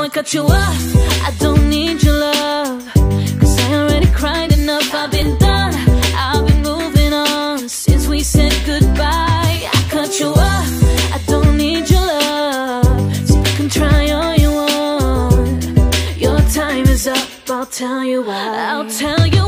I cut you off. I don't need your love, 'cause I already cried enough. I've been done, I've been moving on since we said goodbye. I cut you off. I don't need your love, so you can try all you want. Your time is up, I'll tell you why. I'll tell you